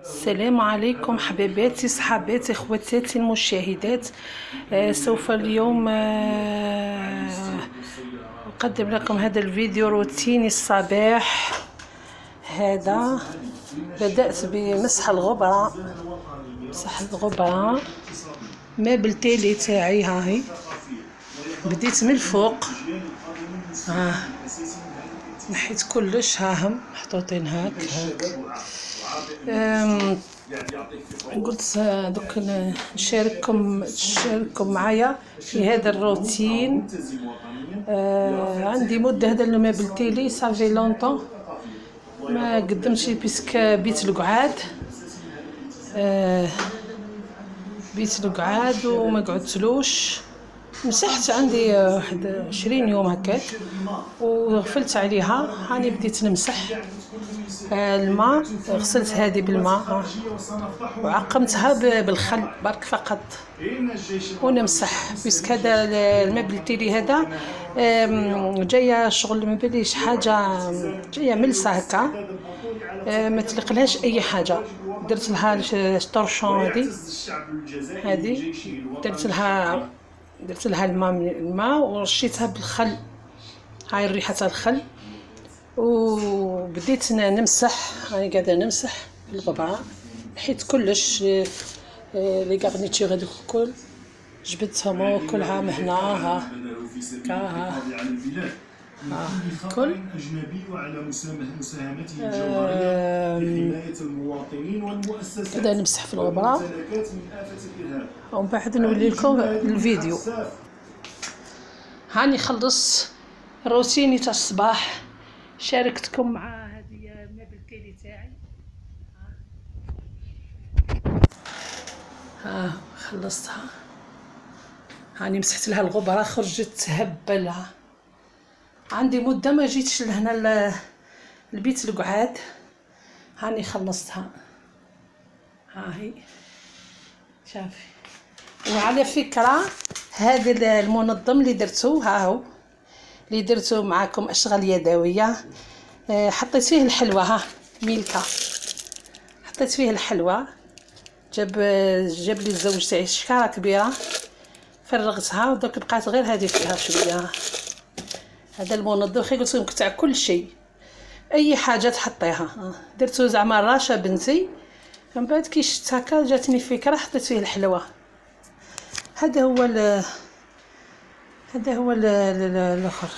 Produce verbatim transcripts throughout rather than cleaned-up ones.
السلام عليكم حبيباتي صحاباتي اخواتاتي المشاهدات. آه سوف اليوم آه اقدم لكم هذا الفيديو روتيني الصباح. هذا بدأت بمسح الغبرة، مسح الغبرة ما بالتالي تاعي. هاهي بديت من الفوق، ها نحيت كلش، هاهم محطوطين هاك هاك. قلت دوك نشارككم نشارككم معايا في هذا الروتين. آه عندي مده هذا ما بالتالي صافي لونطون ما قدمتش بيسك بيت القعاد. آه بيت القعاد وما قعدتلوش، مسحت عندي واحد عشرين يوم هكاك وغفلت عليها. هاني بديت نمسح الماء، غسلت هذه بالماء وعقمتها بالخل برك فقط ونمسح. بيسك هذا الماء بالتالي هذا جايه شغل ما باليش حاجه، جايه ملسه هكا ما تلقلهاش اي حاجه. درت لها الطرشون هذه هذه درت لها درت لها الماء الماء ورشيتها بالخل. هاي ريحه الخل وبديت نمسح. راني قاعده نمسح بالغبره، حيت كلش لي غارنيتور هذوك الكل جبدتهم وكلها من هنا. ها ها ها كل اجنبي وعلى مساهمته الجوهريه لحمايه المواطنين والمؤسسات. كذا نمسح في الغبره ومن بعد نولي لكم الفيديو. هاني خلص روتيني تاع الصباح، شاركتكم مع هذه ما بالتالي تاعي. ها خلصتها، هاني مسحت لها الغبره خرجت هبله. عندي مده ما جيتش لهنا البيت القعاد. هاني خلصتها، ها هي شافي. وعلى فكره هذا المنظم اللي درتو، ها هو اللي درتو معاكم اشغال يدويه. حطيت فيه الحلوى، ها ميلكا حطيت فيه الحلوى. جاب جاب لي الزوج تاعي شكاره كبيره، فرغتها ودوك بقات غير هذه فيها شويه. هذا المنظم خي قلت لكم تاع كل شيء، اي حاجه تحطيها. درتو زعما راشا بنتي، من بعد كي شفت هكا جاتني فكره حطيت فيه الحلوى. هذا هو ال هذا هو الاخر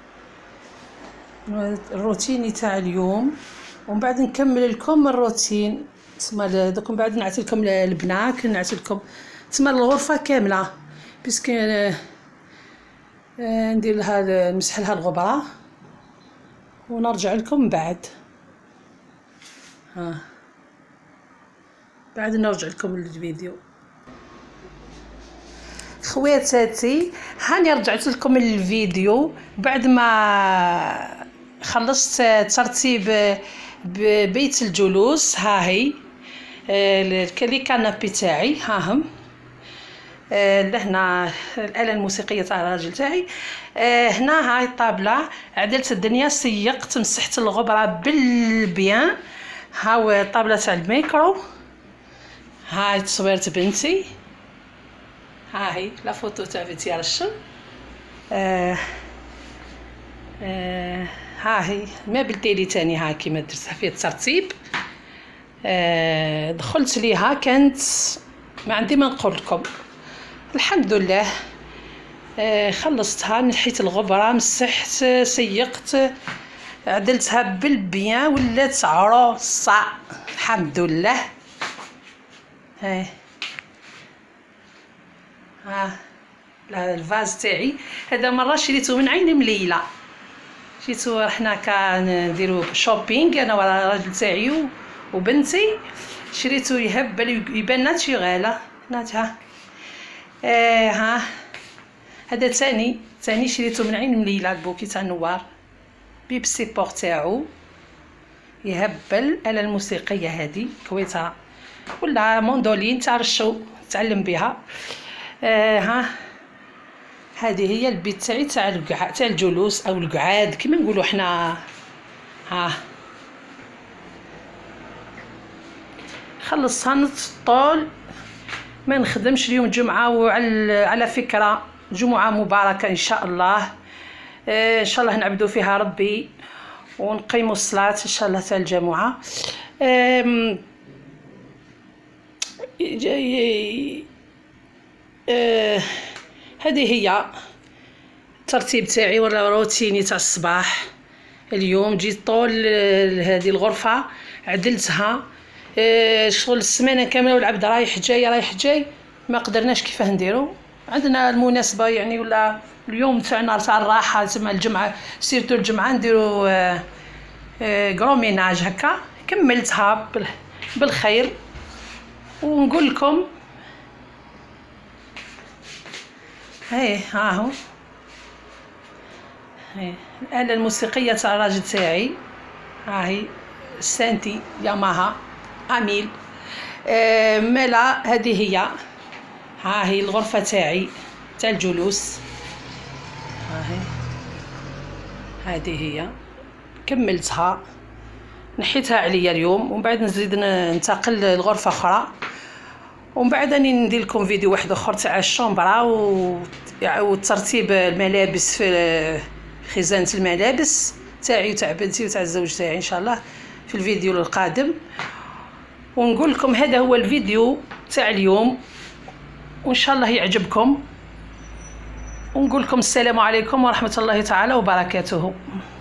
الروتيني تاع اليوم. ومن بعد نكمل لكم الروتين تسمى دوك. من بعد نعطي لكم البناك، نعطي لكم تسمى الغرفه كامله، باسكو ندير لها نمسح لها الغبره ونرجع لكم بعد. ها بعد نرجع لكم الفيديو. خواتاتي هاني رجعت لكم الفيديو بعد ما خلصت ترتيب ببيت الجلوس. ها هي لي كانابي تاعي، هاهم لهنا الآلة الموسيقية تاع الراجل تاعي. هنا هاي الطابلة عدلت الدنيا، سيقت مسحت الغبرة بالبيان. هاو الطابلة تاع الميكرو، هاي تصويرت بنتي، ها هي لا فوتو تاع فيتيار الشم. آه آه ها هي ما بالتالي تاني ها كيما درتها فيه الترتيب. آه دخلت ليها كانت ما عندي ما نقول لكم. الحمد لله آه خلصتها، نحيت الغبره، مسحت، سيقت، عدلتها بالبيان، ولات عروسه الحمد لله. ها ها لا الفاز تاعي هذا مره شريته من عين مليله. جيتو رحنا كنديرو شوبينغ انا والراجل تاعي وبنتي، شريته يهبل يبان ناتشورال ناتها. آه ها هذا ثاني ثاني شريته من عين مليله، البوكي تاع نوار بيبسي بور تاعو يهبل. الآلة الموسيقيه هذه كويتها ولا موندولين تاع الشو تعلم بها. آه ها هذه هي البيت تاعي تاع القعاد تاع الجلوس او القعاد كما نقولوا حنا. ها خلصها نطول ما نخدمش اليوم الجمعه. وعلى على فكره جمعه مباركه ان شاء الله، ان شاء الله نعبدوا فيها ربي ونقيموا الصلاه ان شاء الله تاع الجمعه. هذه هي الترتيب تاعي ولا روتيني تاع الصباح. اليوم جيت طول هذه الغرفه عدلتها، شغل السمانه كامله والعبد رايح جاي رايح جاي ما قدرناش كيفاه نديرو. عندنا المناسبه يعني ولا اليوم تاعنا تاع الراحه تسمى الجمعه، سيرتو الجمعه نديرو غروميناج هكا. كملتها بالخير ونقول لكم هاي ها هو هاي الآلة الموسيقية تاع الراجل تاعي، ها هي سانتي ياماها اميل. آه مالا هذه هي، ها هي الغرفة تاعي تاع الجلوس، ها هي هذه هي كملتها نحيتها عليا اليوم. ومن بعد نزيد ننتقل لغرفة أخرى، ومن بعد راني ندير لكم فيديو واحد اخر تاع الشومبرا وترتيب الملابس في خزانة الملابس تاعي وتاع بنتي وتاع الزوج تاعي ان شاء الله في الفيديو القادم. ونقول لكم هذا هو الفيديو تاع اليوم وان شاء الله يعجبكم، ونقول لكم السلام عليكم ورحمة الله تعالى وبركاته.